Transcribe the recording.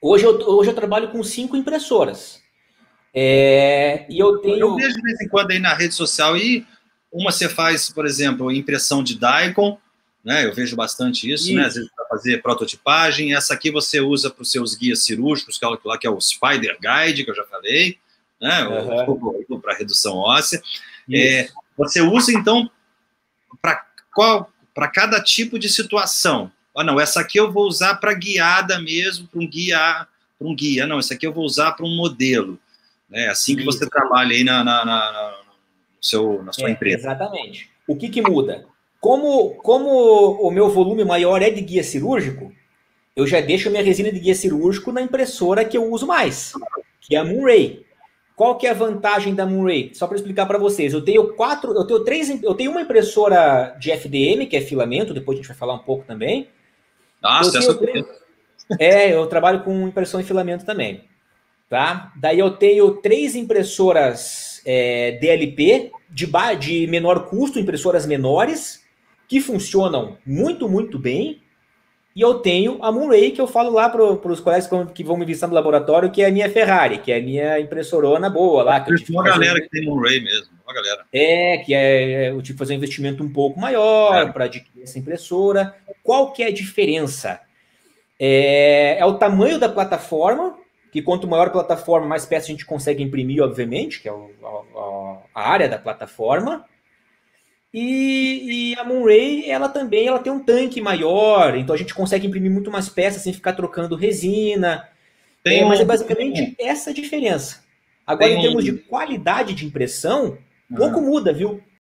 Hoje eu trabalho com 5 impressoras. E eu Eu tenho. vejo de vez em quando aí na rede social e uma você faz, por exemplo, impressão de Daikon, né? Eu vejo bastante isso, né? Às vezes Isso. para fazer prototipagem. Essa aqui você usa para os seus guias cirúrgicos, que é lá que é o Spider Guide, que eu já falei, né? Aham, Para redução óssea. isso. Você usa então para qual? Para cada tipo de situação. Ah, não, essa aqui eu vou usar para guiada mesmo, para um guia. Não, essa aqui eu vou usar para um modelo. É assim que você Isso. trabalha aí na sua empresa. Exatamente. O que muda? Como o meu volume maior é de guia cirúrgico, eu já deixo a minha resina de guia cirúrgico na impressora que eu uso mais, que é a Moonray. Qual que é a vantagem da Moonray? Só para explicar para vocês, eu tenho uma impressora de FDM, que é filamento, depois a gente vai falar um pouco também. Eu Nossa, essa tenho eu três, tenho. eu trabalho com impressão em filamento também, tá? Daí eu tenho 3 impressoras DLP de menor custo, impressoras menores, que funcionam muito, muito bem. E eu tenho a Moonray, que eu falo lá para os colegas que vão me visitar no laboratório, que é a minha Ferrari, que é a minha impressorona boa lá, que eu tive que Uma fazer galera que tem um Ray mesmo, uma galera. eu tive que fazer um investimento um pouco É. maior para adquirir essa impressora. Qual que é a diferença? É o tamanho da plataforma, que quanto maior a plataforma, mais peças a gente consegue imprimir, obviamente, que é a área da plataforma. E a Moonray, ela tem um tanque maior, então a gente consegue imprimir muito mais peças sem ficar trocando resina. Tem Mas é um, basicamente essa a diferença. Agora, tem em termos de um, qualidade de impressão, pouco aham. muda, viu?